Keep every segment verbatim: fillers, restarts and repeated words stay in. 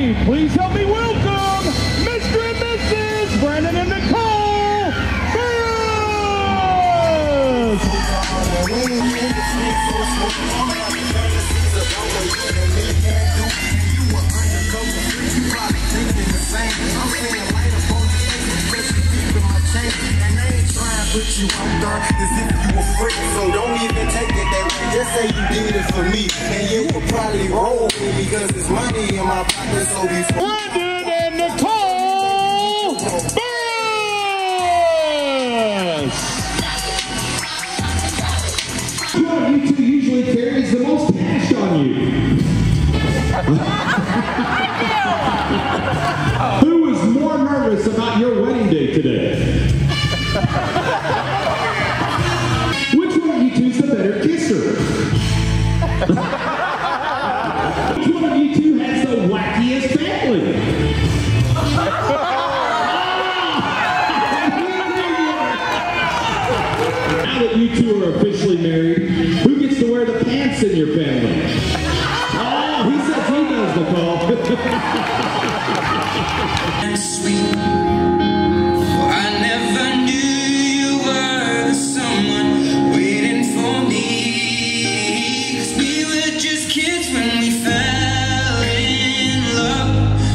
everybody, please help me welcome Mister and Missus Brandon and Nicole Burris! Put you under as if you were free, so don't even take it that way. Just say you did it for me, and you will probably roll me because there's money in my pocket. So before Brandon and Nicole Burris! One of you two usually carries the most cash on you. Who was more nervous about your wedding day today? Which one of you two's the better kisser? Which one of you two has the wackiest family? Now that you two are officially married, who gets to wear the pants in your family? Oh, he says he does, Nicole. Sweet. I never knew you were someone waiting for me. 'Cause we were just kids when we fell in love.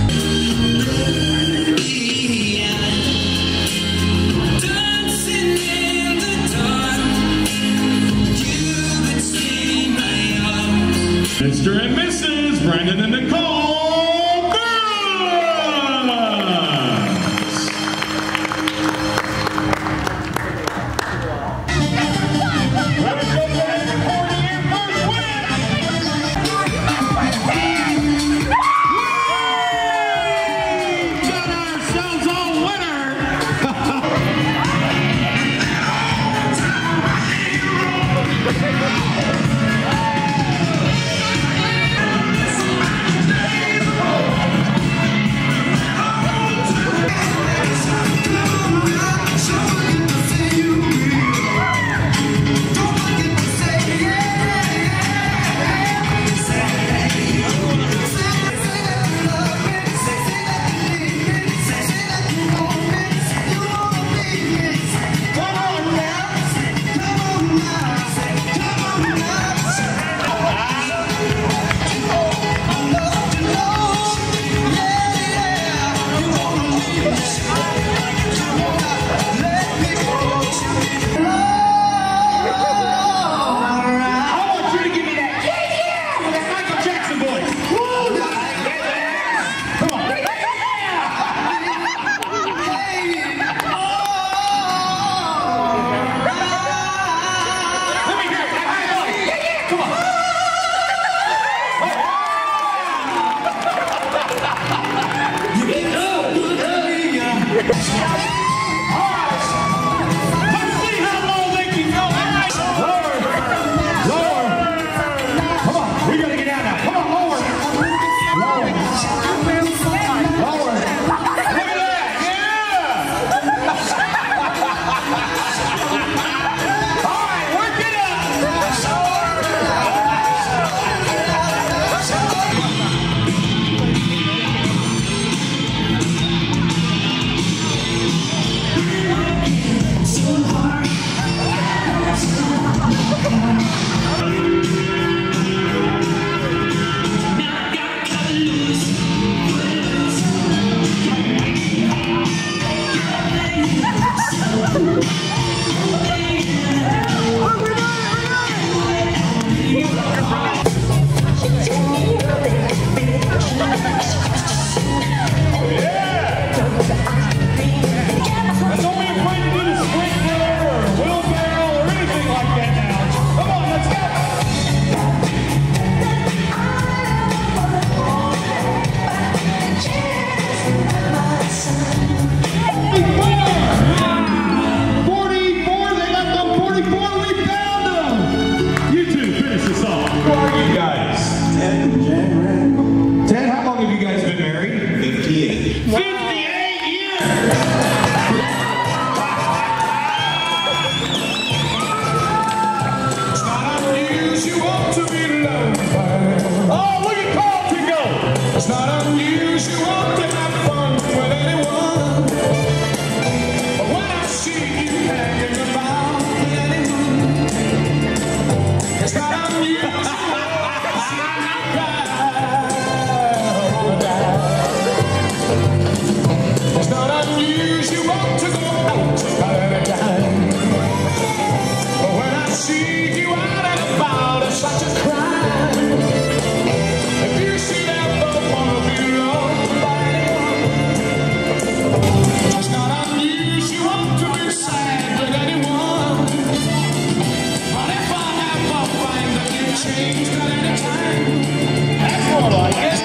Dancing in the dark, you would see my arms. Mister and Missus Brandon and Nicole Burris! not unusual to have fun with anyone, but when I see you hanging about with anyone, it's not unusual to see you cry all the time. It's not unusual to go out at any time, but when I see you out and about, it's such a crime. If you should ever wanna be loved by anyone, it's not unusual to be sad with anyone. But if I ever find that you changed at any time, that's more like it.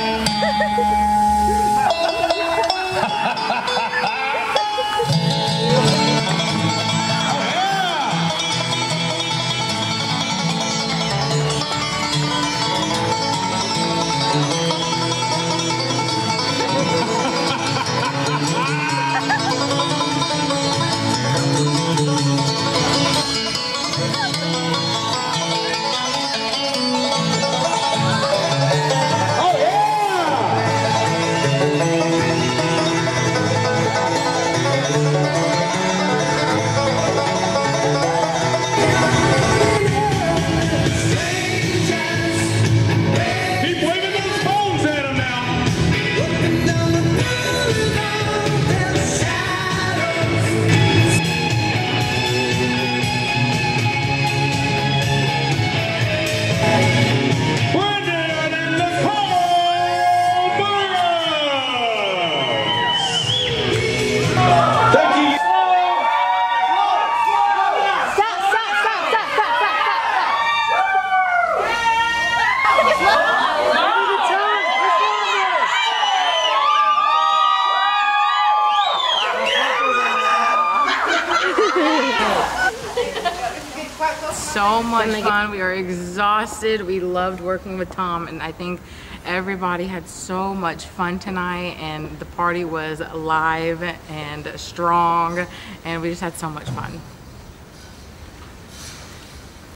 So much fun. We are exhausted. We loved working with Tom, and I think everybody had so much fun tonight, and the party was live and strong, and we just had so much fun.